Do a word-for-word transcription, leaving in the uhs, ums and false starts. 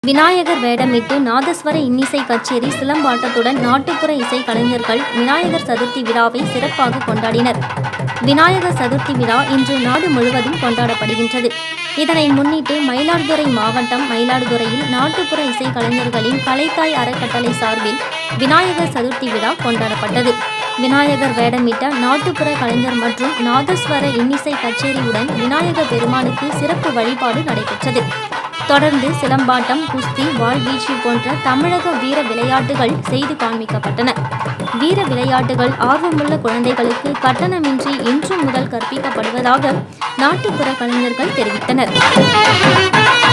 விநாயகர் வேடமிட்டு நாதஸ்வர இன்னிசை கச்சேரி, சிலம்பாட்டத்துடன் நாட்டுப்புற இசை கலைஞர்கள் விநாயகர் சதுர்த்தி விழாவை சிறப்பாக கொண்டாடினர். விநாயகர் சதுர்த்தி விழா இன்று நாடு முழுவதும் கொண்டாடப்படுகின்றது. இதனை முன்னிட்டு மயிலாடுதுறை மாவட்டம் மயிலாடுதுறையில் நாட்டுப்புற இசை கலைஞர்களின் கலைத்தாய் அறக்கட்டளை சார்பில் விநாயகர் சதுர்த்தி விழா கொண்டாடப்பட்டது. விநாயகர் வேடமிட்ட நாட்டுப்புற கலைஞர் மற்றும் நாதஸ்வர இன்னிசை கச்சேரியுடன் விநாயகர் பெருமானுக்கு சிறப்பு வழிபாடு நடைபெற்றது. தொடர்ந்து சிலம்பாட்டம், குஸ்தி, வாள்வீச்சு போன்ற தமிழக வீர விளையாட்டுகள் செய்து காண்பிக்கப்பட்டன. வீர விளையாட்டுகள் ஆர்வமுள்ள குழந்தைகளுக்கு கட்டணமின்றி இன்று முதல் கற்பிக்கப்படுவதாக நாட்டுப்புற கலைஞர்கள் தெரிவித்தனர்.